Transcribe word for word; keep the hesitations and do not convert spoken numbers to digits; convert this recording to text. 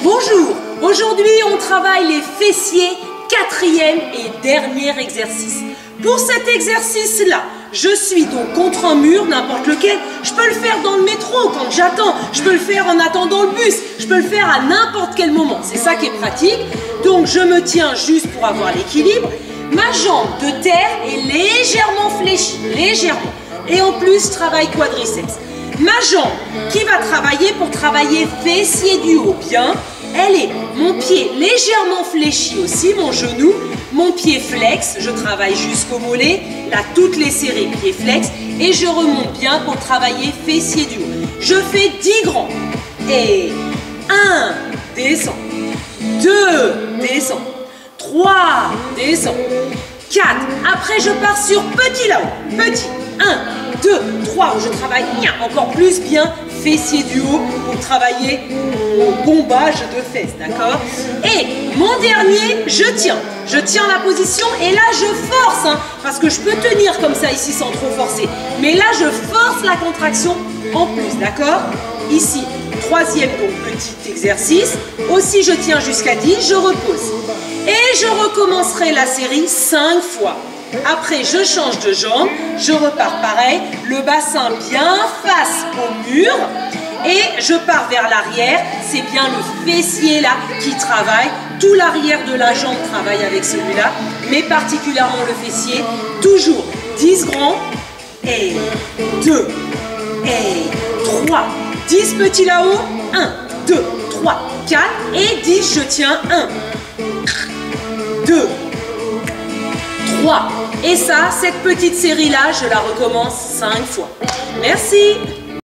Bonjour, aujourd'hui on travaille les fessiers, quatrième et dernier exercice. Pour cet exercice-là, je suis donc contre un mur, n'importe lequel. Je peux le faire dans le métro quand j'attends, je peux le faire en attendant le bus, je peux le faire à n'importe quel moment. C'est ça qui est pratique. Donc je me tiens juste pour avoir l'équilibre. Ma jambe de terre est légèrement fléchie, légèrement. Et en plus, je travaille quadriceps. Ma jambe qui va travailler pour travailler fessier du haut, bien, elle est, mon pied légèrement fléchi aussi, mon genou, mon pied flex, je travaille jusqu'au mollet, là toutes les séries pied flex, et je remonte bien pour travailler fessier du haut. Je fais dix grands, et un, descend, deux, descend, trois, descend, quatre, après je pars sur petit là-haut, petit, un, deux, trois, où je travaille encore plus bien fessier du haut pour travailler mon bombage de fesses, d'accord? Et mon dernier, je tiens. Je tiens la position et là je force, hein, parce que je peux tenir comme ça ici sans trop forcer. Mais là je force la contraction en plus, d'accord? Ici, troisième donc petit exercice. Aussi je tiens jusqu'à dix, je repose. Et je recommencerai la série cinq fois. Après, je change de jambe, je repars pareil, le bassin bien face au mur et je pars vers l'arrière. C'est bien le fessier là qui travaille, tout l'arrière de la jambe travaille avec celui-là, mais particulièrement le fessier. Toujours dix grands, et deux, et trois, dix petits là-haut, un, deux, trois, quatre, et dix, je tiens, un, deux, trois. Et ça, cette petite série-là, je la recommence cinq fois. Merci.